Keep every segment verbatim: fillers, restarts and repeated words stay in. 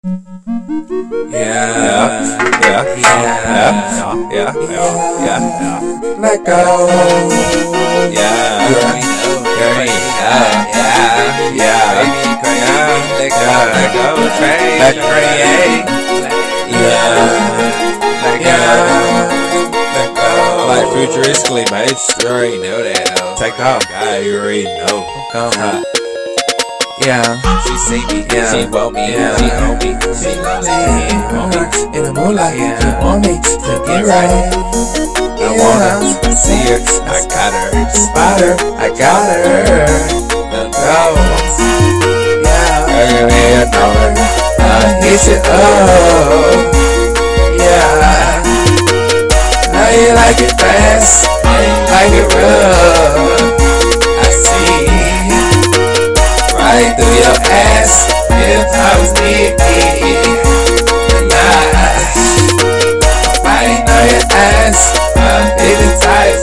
Yeah, yeah, yeah, yeah, yeah, yeah, yeah. Let go. Yeah, You already know. you already know. Yeah, yeah, Baby, crazy. yeah. Let go. Yeah, let go, change, Let create. yeah, let Yeah. Let go. Like futuristically based, you already know that. Though. Take off. God, you already know. Come Huh. on. Yeah. She see me, Yeah. she want me, Yeah. she own me, she loves me, want me. In the moonlight, Yeah. you want me to get right. I want her, I see her, I got her. Spot her, I got her. Let Go. Yeah. Girl, you know her. I hit you up. Yeah. Now you like it fast, now you like it rough. I see right through your ass if I was needy. Tonight, biting on your ass, I'm feeling tight.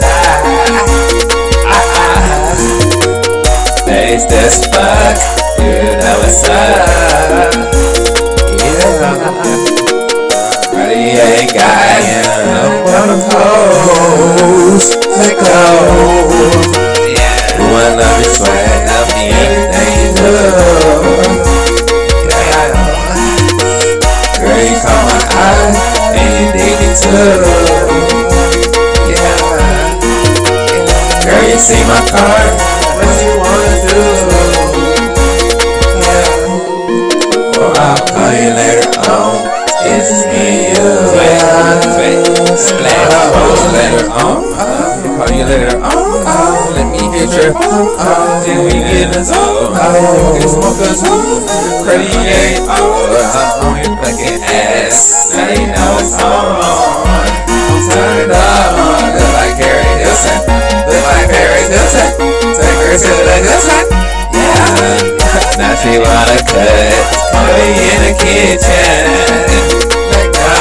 Taste this fuck, you know what's up. Yeah, ready, ain't got you. One of those, let go. Yeah, one love is sweat, love me everything you do. Yeah, girl, you caught my eye, and you dig it too. Yeah, girl, you see my car, what you wanna do? Yeah, or I'll call you later on. It's just me and you. Splash, oh, later on. I'll call you later on. Let me hit your phone. Then we get us on. Get smoke us on. Crazy ain't on your fucking ass. Now you know it's on. Turn it on. Look like Harry Hilton. Look like Harry Hilton. Take her to the Hilton. Yeah. Now she wanna cut. Call me in the kitchen. Let go.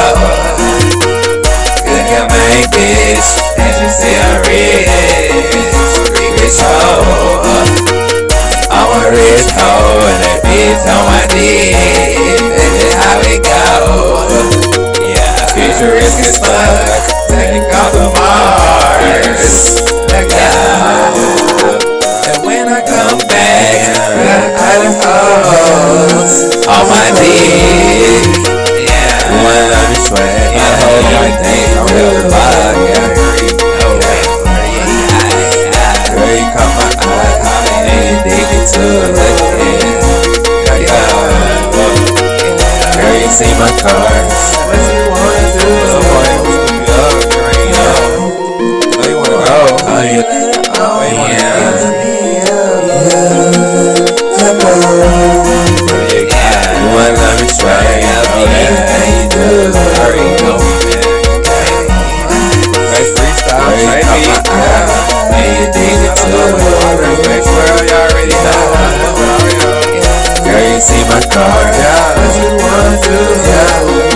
Good girl, main bitch. And you say I'm rich. Rich hoe. I'm a rich hoe. And that bitch on my dick. Baby, how we go? Yeah. Futuristic as fuck. Taking off the Mars. Let go. And when I come back, I got hoes on my dick. Yeah. One of the sweat, my whole everything. I'm real fuck. Yeah, you know that. Girl, you caught my eye, and you dig it too. Yeah, yeah. Girl, you see my car. What you wanna do? Where you wanna go? Oh, you Where you wanna You wanna love me straight, everything you do. Hurry, go, man. Nice freestyle, baby. And you dig it too. Make sure you already know. Girl, you see my car, yeah. What you wanna do, yeah.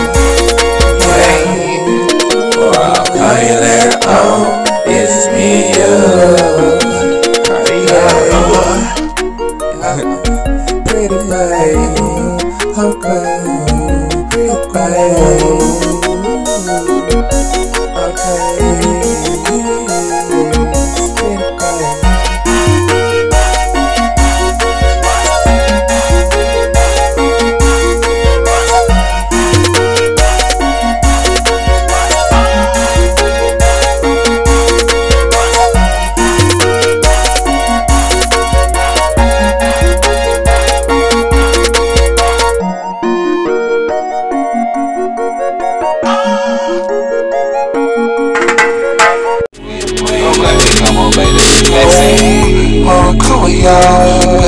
Or I'll call you later on. It's just me and you. Pretty baby, okay, okay, Come on, baby. Let's see. oh, come on, y'all.